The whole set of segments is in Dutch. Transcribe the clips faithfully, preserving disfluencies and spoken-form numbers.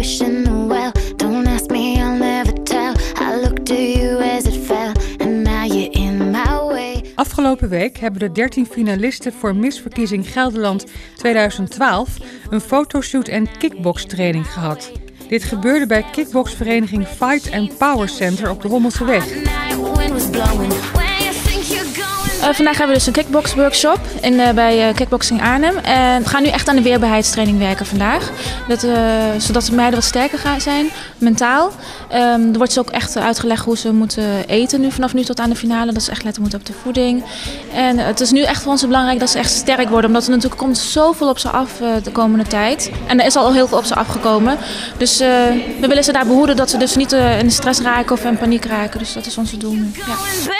wishing her well. Don't ask me, I'll never tell. I looked to you as it fell, and now you're in my way. Afgelopen week hebben de dertien finalisten voor Misverkiezing Gelderland tweeduizend twaalf een fotoshoot en kickbokstraining gehad. Dit gebeurde bij kickboxvereniging Fight and Power Center op de Hommelseweg. Uh, vandaag hebben we dus een kickboxworkshop in, uh, bij uh, Kickboxing Arnhem. En we gaan nu echt aan de weerbaarheidstraining werken vandaag. Dat, uh, zodat de meiden wat sterker gaan zijn, mentaal. Um, er wordt ze ook echt uitgelegd hoe ze moeten eten nu, vanaf nu tot aan de finale. Dat ze echt letten moeten op de voeding. En uh, het is nu echt voor ons belangrijk dat ze echt sterk worden. Omdat er natuurlijk komt zoveel op ze af uh, de komende tijd. En er is al heel veel op ze afgekomen. Dus uh, we willen ze daar behoeden dat ze dus niet uh, in de stress raken of in paniek raken. Dus dat is ons doel nu. Ja.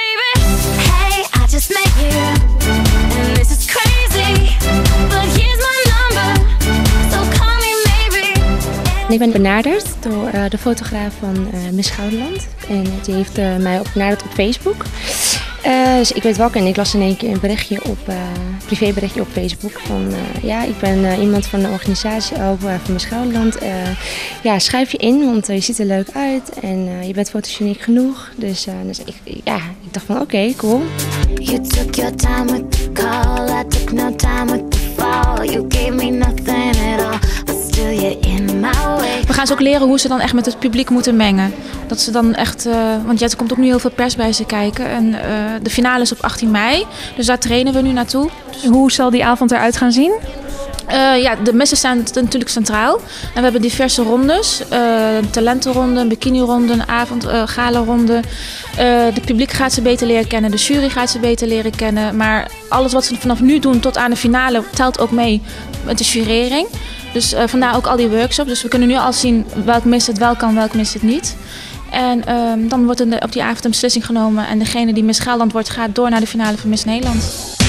Just met you, and this is crazy, but here's my number, so call me maybe. Ik ben benaderd door uh, de fotograaf van uh, Miss Gelderland en die heeft uh, mij ook benaderd op Facebook. Uh, dus ik werd wakker en ik las in één keer een berichtje op, uh, privéberichtje op Facebook van uh, ja, ik ben uh, iemand van de organisatie ook uh, van Miss Gelderland. Uh, ja, schrijf je in, want uh, je ziet er leuk uit en uh, je bent fotogeniek genoeg. Dus, uh, dus ik, ja, ik dacht van oké, okay, cool. You took your time with the call, I took no time with the fall. You gave me nothing at all, but still you're in my way. We gaan ze ook leren hoe ze dan echt met het publiek moeten mengen. Dat ze dan echt, uh, want ja, er komt ook nu heel veel pers bij ze kijken. En uh, de finale is op achttien mei, dus daar trainen we nu naartoe. Dus hoe zal die avond eruit gaan zien? Uh, ja, de messen staan natuurlijk centraal. En we hebben diverse rondes. Uh, een talentenronde, een bikinironde, een avond, uh, galaronde. Uh, de publiek gaat ze beter leren kennen, de jury gaat ze beter leren kennen. Maar alles wat ze vanaf nu doen tot aan de finale telt ook mee met de jurering. Dus uh, vandaar ook al die workshops. Dus we kunnen nu al zien welk mis het wel kan, welk mis het niet. En uh, dan wordt er op die avond een beslissing genomen. En degene die Miss Gelderland wordt, gaat door naar de finale van Miss Nederland.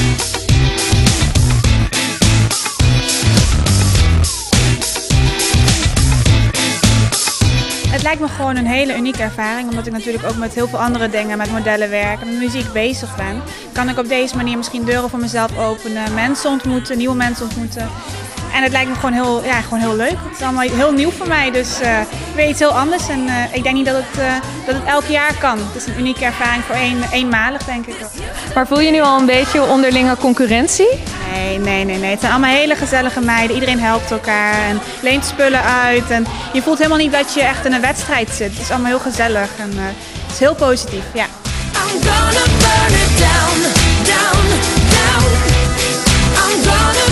Het lijkt me gewoon een hele unieke ervaring, omdat ik natuurlijk ook met heel veel andere dingen, met modellen werk en met muziek bezig ben. Kan ik op deze manier misschien deuren voor mezelf openen, mensen ontmoeten, nieuwe mensen ontmoeten. En het lijkt me gewoon heel, ja, gewoon heel leuk. Het is allemaal heel nieuw voor mij, dus uh, weer iets heel anders. En uh, ik denk niet dat het, uh, dat het elk jaar kan. Het is een unieke ervaring voor één, eenmalig, denk ik. Maar voel je nu al een beetje onderlinge concurrentie? Nee, nee, nee, nee. Het zijn allemaal hele gezellige meiden. Iedereen helpt elkaar en leent spullen uit. En je voelt helemaal niet dat je echt in een wedstrijd zit. Het is allemaal heel gezellig en uh, het is heel positief, ja. I'm gonna burn it down, down, down. I'm gonna